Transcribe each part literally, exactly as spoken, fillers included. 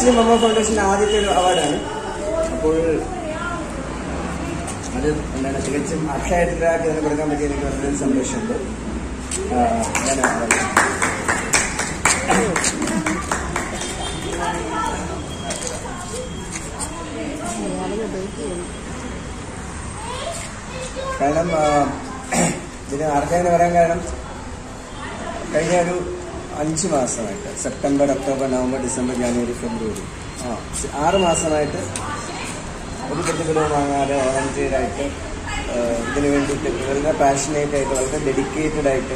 മുസ്ലിം മമ്മ ഫൗണ്ടേഷന്റെ ആദ്യത്തെ ഒരു അവാർഡാണ്. അപ്പോൾ അത് എന്താണ് തികച്ചും അക്ഷയത്തിലാക്കി അതിന് കൊടുക്കാൻ പറ്റിയ എനിക്ക് വളരെ സന്തോഷമുണ്ട്. കാരണം ഇതിന് അർഹതയെന്ന് പറയാൻ കാരണം കഴിഞ്ഞ ഒരു അഞ്ച് മാസമായിട്ട് September, October, November, December, January, February ആ ആറ് മാസമായിട്ട് ഒരു പ്രതിഫലവും വാങ്ങാതെ വോളണ്ടിയറായിട്ട് ഇതിനു വേണ്ടിയിട്ട് വളരെ പാഷനേറ്റ് ആയിട്ട് വളരെ ഡെഡിക്കേറ്റഡ് ആയിട്ട്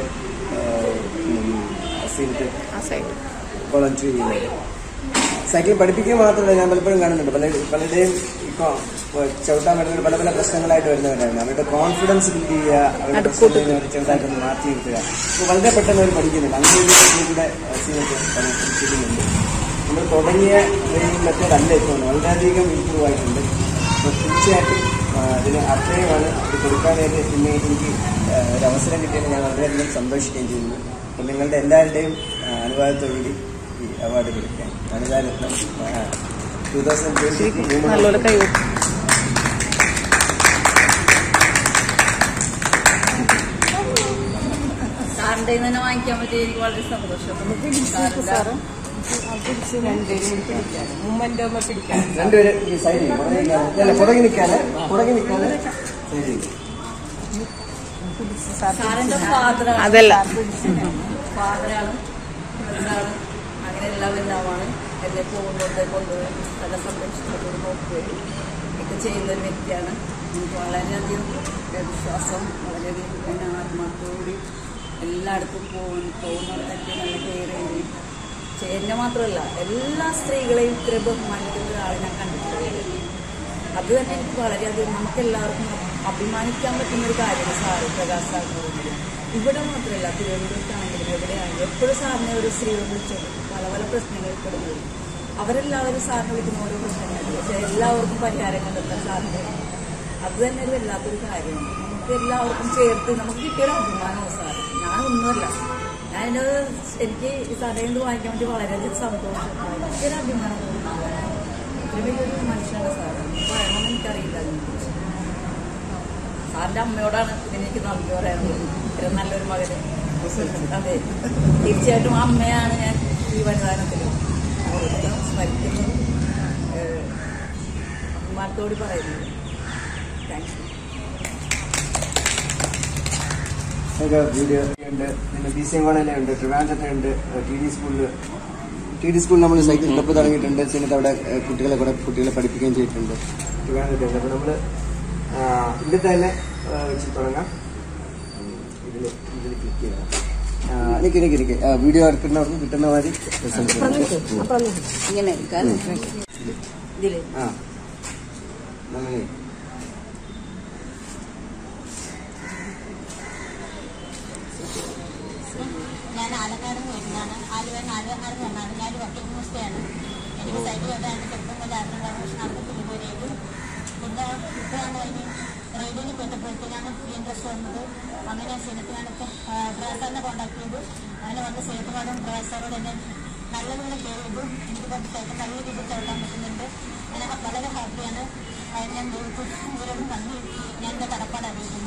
വോളണ്ടിയർ ചെയ്യുന്നത്. സൈക്ലിംഗ് പഠിപ്പിക്കുക മാത്രമല്ല, ഞാൻ പലപ്പോഴും കാണുന്നുണ്ട് പല പലരുടെയും ഇപ്പോൾ ചവിട്ടാൻ വരുന്നവർ പല പല പ്രശ്നങ്ങളായിട്ട് വരുന്നവരാണ്. അവരുടെ കോൺഫിഡൻസ് ബിൽഡ് ചെയ്യുക, അവരുടെ പ്രശ്നത്തിന് ഒരു ചെറുതായിട്ടൊന്ന് മാറ്റി നിർത്തുക. അപ്പോൾ വളരെ പെട്ടെന്ന് അവർ പഠിക്കുന്നുണ്ട്. അങ്ങനെ കൂടെ പഠിപ്പിക്കുന്നുണ്ട്. നമ്മൾ തുടങ്ങിയ ട്രെയിനിങ് മെത്തേഡ് അല്ല ഇപ്പോൾ വളരെയധികം ഇമ്പ്രൂവ് ആയിട്ടുണ്ട്. അപ്പോൾ തീർച്ചയായിട്ടും അതിന് അത്രയുമാണ് ഇത് കൊടുക്കാനായിട്ട് പിന്നെ എനിക്ക് ഒരു അവസരം കിട്ടിയത് ഞാൻ വളരെയധികം സന്തോഷിക്കുകയും ചെയ്യുന്നു. അപ്പോൾ നിങ്ങളുടെ എല്ലാവരുടെയും അനുവാദത്തോടുകൂടി ഈ അവാർഡ് കൊടുക്കാൻ വനിതാരത്നം ടൂ തൗസൻഡ് ട്വന്റി സാറിന്റെ തന്നെ വാങ്ങിക്കാൻ പറ്റിയ എനിക്ക് വളരെ സന്തോഷം. രണ്ടുപേര് ഈ സൈഡിൽ പുറകെ നിൽക്കാന് പുറകെ നിൽക്കാന് സാറിന്റെ ഫാദർ അതല്ല ഫാദറാണ്, അങ്ങനെ എല്ലാം എല്ലാമാണ്. എന്നെ പോകുന്നത് കൊണ്ടുപോയി നല്ല സംരക്ഷണത്തോട് നോക്കുകയും ഒക്കെ ചെയ്യുന്ന ഒരു വ്യക്തിയാണ്. എനിക്ക് വളരെയധികം വിശ്വാസം, വളരെയധികം എന്നെ ആത്മാർത്ഥത്തോടുകൂടി എല്ലായിടത്തും പോകുന്നു പോകുന്നവരൊക്കെ നല്ല കെയർ ചെയ്യുകയും എന്നെ മാത്രമല്ല എല്ലാ സ്ത്രീകളെയും ഇത്ര ബഹുമാനിക്കുന്ന ഒരാളെ ഞാൻ കണ്ടിട്ടുണ്ട്. അത് തന്നെ എനിക്ക് വളരെയധികം നമുക്ക് എല്ലാവർക്കും അഭിമാനിക്കാൻ പറ്റുന്ന ഒരു കാര്യമാണ് സാറ് പ്രകാശ് സാറിനോട്. ഇവിടെ മാത്രമല്ല, തിരുവനന്തപുരത്താണെങ്കിലും എവിടെയാണെങ്കിലും എപ്പോഴും സാറിനെ ഒരു സ്ത്രീകളെ വിളിച്ചത് പല പല പ്രശ്നങ്ങളിൽ പെടുന്നത് അവരെല്ലാവരും സാറിനെ വിളിക്കുന്ന ഓരോ പ്രശ്നങ്ങളുണ്ട്. പക്ഷെ എല്ലാവർക്കും പരിഹാരം കണ്ടെത്താൻ സാറിന് അത് തന്നെ ഒരു വല്ലാത്തൊരു കാര്യമാണ്. നമുക്ക് എല്ലാവർക്കും ചേർത്ത് നമുക്ക് കിട്ടിയൊരു അഭിമാനമാണ് സാർ. ഞാനൊന്നുമല്ല, ഞാൻ എൻ്റെ എനിക്ക് ഈ സാറിനെ നിന്ന് വാങ്ങിക്കാൻ വേണ്ടി വളരെയധികം സന്തോഷം, ഭയങ്കര അഭിമാനം തോന്നുന്നു. ഇത്ര വലിയൊരു മനുഷ്യനാണ് സാർ. പറയണമെന്ന് എനിക്കറിയില്ല. സാറിന്റെ അമ്മയോടാണ് എനിക്ക് നന്ദി പറയാനുള്ളത്. ഇത്ര നല്ലൊരു മകന്. അതെ, തീർച്ചയായിട്ടും അമ്മയാണ് ഞാൻ ഈ വനിതാനത്തിൽ സ്മരിക്കുന്നത്, അഭിമാനത്തോട് പറയുന്നത്. താങ്ക്സ്. വീഡിയോ ഉണ്ട്, പിന്നെ ബി സി എം കോളേജിലുണ്ട്, ട്രിവാൻഡ്രത്തുണ്ട്, ടി ഡി സ്കൂളിൽ ടി ഡി സ്കൂളിൽ നമ്മൾ സൈക്കിൾ ക്ലബ്ബ് തുടങ്ങിയിട്ടുണ്ട്. എന്നിട്ട് അവിടെ കുട്ടികളെ കൂടെ കുട്ടികളെ പഠിപ്പിക്കുകയും ചെയ്തിട്ടുണ്ട്. ട്രിവാൻഡ്രത്തുണ്ട്. അപ്പോൾ നമ്മൾ ഇതിൽ തന്നെ വെച്ച് തുടങ്ങാം. ഇതിൽ ഇതിൽ ക്ലിക്ക് ചെയ്യണം. എനിക്ക് എനിക്ക് എനിക്ക് വീഡിയോ എടുക്കുന്നവർക്ക് കിട്ടുന്ന മാതിരി ഇങ്ങനെ ആ അങ്ങനെ ഞാൻ ആലക്കാട് വരുന്നതാണ്. ആലുവ ആലുവക്കാട് വന്നാണ്. ഞാൻ വർക്കിംഗ് മുസ്തയാണ്. എനിക്ക് സൈക്കിൾ കെട്ടാൻ ചെറുപ്പം പോലെ ആഗ്രഹം. പക്ഷെ നടക്കത്തില്ല പോരേക്കും. പിന്നെ ഇപ്പോഴാണ് കഴിഞ്ഞ് റേഡിയോയിൽ പോയപ്പോഴത്തേക്കാണ് ഇൻട്രസ്റ്റ് വന്നത്. അങ്ങനെ സിനിമത്തിനാണിപ്പോൾ പ്രേസറിനെ കോൺടാക്ട് ചെയ്തു. അങ്ങനെ വന്ന് സേഫുമാടും പ്രേസറോട് എന്നെ നല്ലതുപോലെ കെയർ ചെയ്തു. എനിക്കിപ്പോൾ സൈക്കിൾ നല്ല രീതിയിൽ ചവിട്ടാൻ പറ്റുന്നുണ്ട്. ഞാൻ വളരെ ഹാപ്പിയാണ്. ഞാൻ ഇവരോടും നന്ദി ഞാൻ എൻ്റെ കടപ്പാട് അറിയിക്കുന്നു.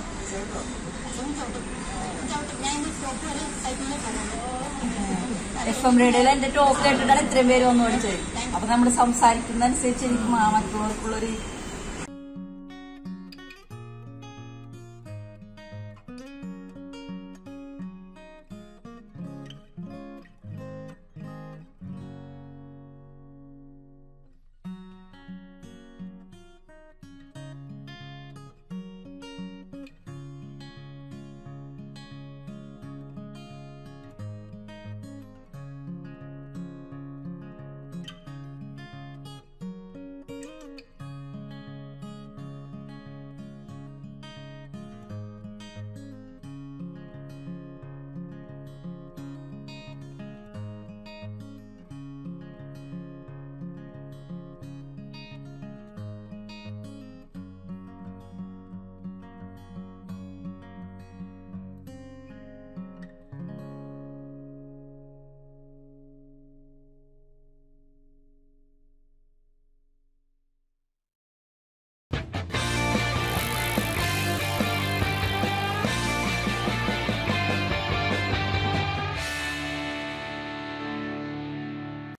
എഫ് എം റേഡിയോയിൽ എന്റെ ടോക്ക് കേട്ടിട്ടാണ് ഇത്രയും പേര് വന്നു ഓടിച്ചത്. അപ്പൊ നമ്മൾ സംസാരിക്കുന്ന അനുസരിച്ച് എനിക്ക് മറ്റുള്ളവർക്കുള്ളൊരു